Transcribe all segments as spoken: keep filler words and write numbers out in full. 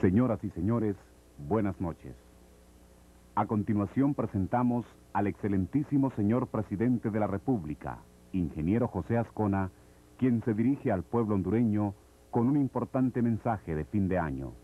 Señoras y señores, buenas noches. A continuación presentamos al excelentísimo señor Presidente de la República, ingeniero José Azcona, quien se dirige al pueblo hondureño con un importante mensaje de fin de año.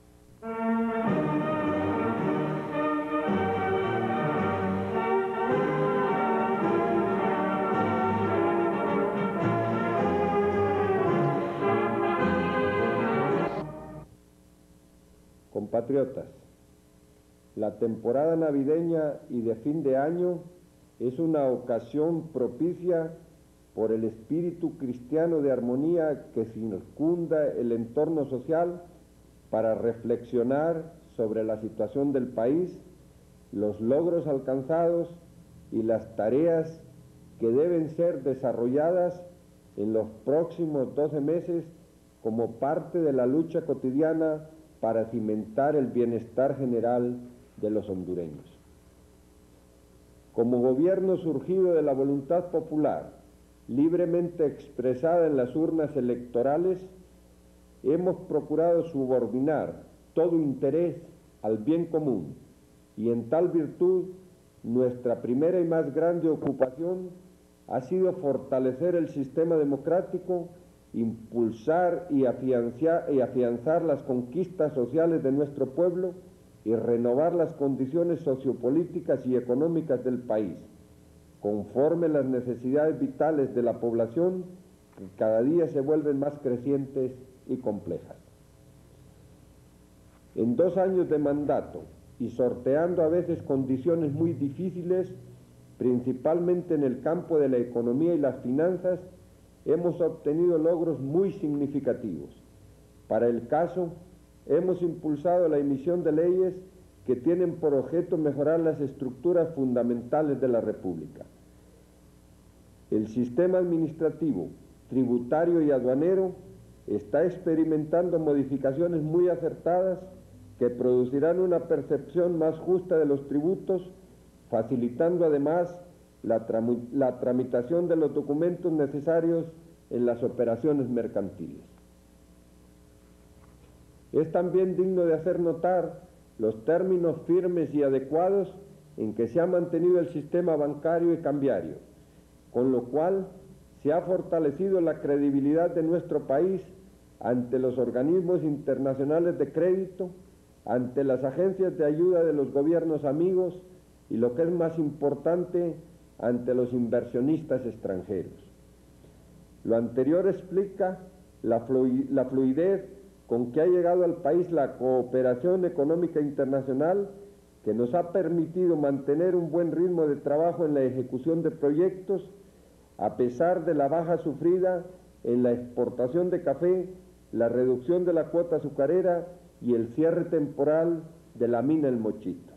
Compatriotas, la temporada navideña y de fin de año es una ocasión propicia por el espíritu cristiano de armonía que circunda el entorno social para reflexionar sobre la situación del país, los logros alcanzados y las tareas que deben ser desarrolladas en los próximos doce meses como parte de la lucha cotidiana para cimentar el bienestar general de los hondureños. Como gobierno surgido de la voluntad popular, libremente expresada en las urnas electorales, hemos procurado subordinar todo interés al bien común y en tal virtud nuestra primera y más grande ocupación ha sido fortalecer el sistema democrático, impulsar y afianzar, y afianzar las conquistas sociales de nuestro pueblo y renovar las condiciones sociopolíticas y económicas del país, conforme las necesidades vitales de la población que cada día se vuelven más crecientes y complejas. En dos años de mandato y sorteando a veces condiciones muy difíciles, principalmente en el campo de la economía y las finanzas, hemos obtenido logros muy significativos. Para el caso, hemos impulsado la emisión de leyes que tienen por objeto mejorar las estructuras fundamentales de la República. El sistema administrativo, tributario y aduanero está experimentando modificaciones muy acertadas que producirán una percepción más justa de los tributos, facilitando además La, la tramitación de los documentos necesarios en las operaciones mercantiles. Es también digno de hacer notar los términos firmes y adecuados en que se ha mantenido el sistema bancario y cambiario, con lo cual se ha fortalecido la credibilidad de nuestro país ante los organismos internacionales de crédito, ante las agencias de ayuda de los gobiernos amigos y, lo que es más importante, ante los inversionistas extranjeros. Lo anterior explica la, fluid la fluidez con que ha llegado al país la cooperación económica internacional, que nos ha permitido mantener un buen ritmo de trabajo en la ejecución de proyectos, a pesar de la baja sufrida en la exportación de café, la reducción de la cuota azucarera y el cierre temporal de la mina El Mochito.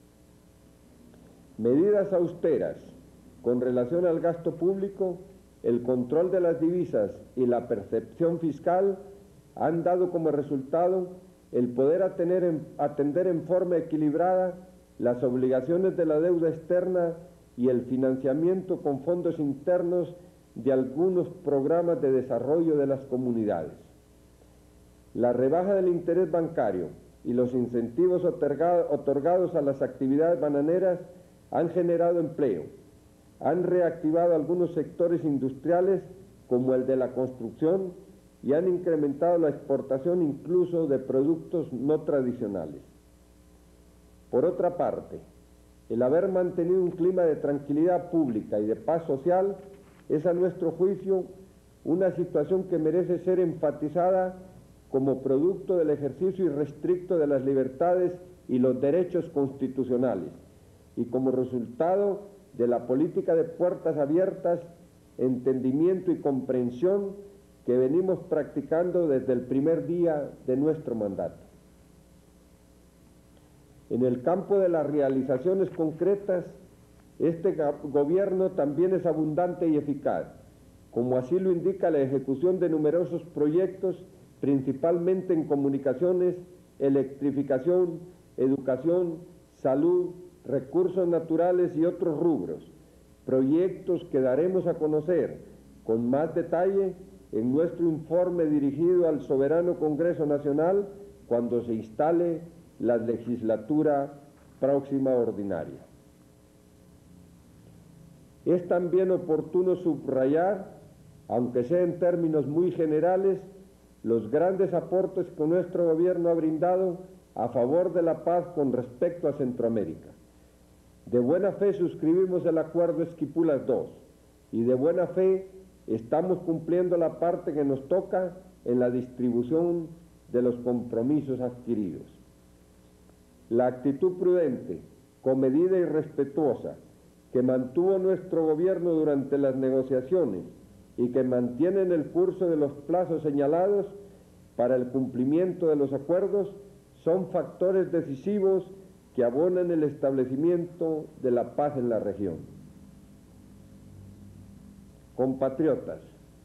Medidas austeras con relación al gasto público, el control de las divisas y la percepción fiscal han dado como resultado el poder atender en, atender en forma equilibrada las obligaciones de la deuda externa y el financiamiento con fondos internos de algunos programas de desarrollo de las comunidades. La rebaja del interés bancario y los incentivos otorgado, otorgados a las actividades bananeras han generado empleo, han reactivado algunos sectores industriales como el de la construcción y han incrementado la exportación incluso de productos no tradicionales. Por otra parte, el haber mantenido un clima de tranquilidad pública y de paz social es, a nuestro juicio, una situación que merece ser enfatizada como producto del ejercicio irrestricto de las libertades y los derechos constitucionales y como resultado de la política de puertas abiertas, entendimiento y comprensión que venimos practicando desde el primer día de nuestro mandato. En el campo de las realizaciones concretas, este gobierno también es abundante y eficaz, como así lo indica la ejecución de numerosos proyectos, principalmente en comunicaciones, electrificación, educación, salud, recursos naturales y otros rubros, proyectos que daremos a conocer con más detalle en nuestro informe dirigido al Soberano Congreso Nacional cuando se instale la legislatura próxima ordinaria. Es también oportuno subrayar, aunque sea en términos muy generales, los grandes aportes que nuestro gobierno ha brindado a favor de la paz con respecto a Centroamérica. De buena fe suscribimos el acuerdo Esquipulas dos y de buena fe estamos cumpliendo la parte que nos toca en la distribución de los compromisos adquiridos. La actitud prudente, comedida y respetuosa que mantuvo nuestro gobierno durante las negociaciones y que mantiene en el curso de los plazos señalados para el cumplimiento de los acuerdos son factores decisivos que abonan el establecimiento de la paz en la región. Compatriotas,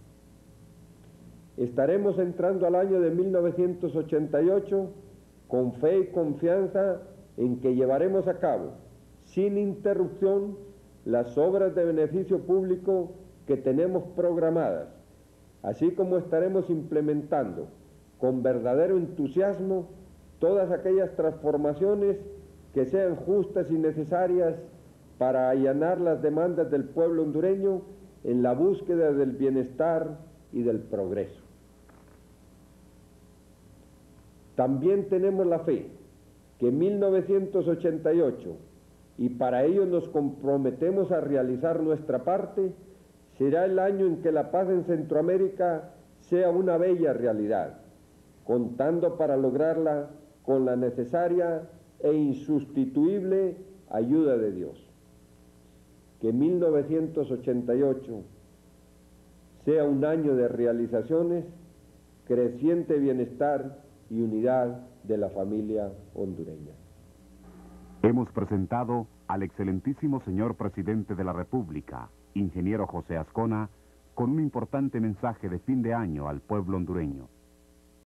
estaremos entrando al año de mil novecientos ochenta y ocho con fe y confianza en que llevaremos a cabo, sin interrupción, las obras de beneficio público que tenemos programadas, así como estaremos implementando con verdadero entusiasmo todas aquellas transformaciones que sean justas y necesarias para allanar las demandas del pueblo hondureño en la búsqueda del bienestar y del progreso. También tenemos la fe que mil novecientos ochenta y ocho, y para ello nos comprometemos a realizar nuestra parte, será el año en que la paz en Centroamérica sea una bella realidad, contando para lograrla con la necesaria e insustituible ayuda de Dios. Que mil novecientos ochenta y ocho sea un año de realizaciones, creciente bienestar y unidad de la familia hondureña. Hemos presentado al excelentísimo señor Presidente de la República, ingeniero José Azcona, con un importante mensaje de fin de año al pueblo hondureño.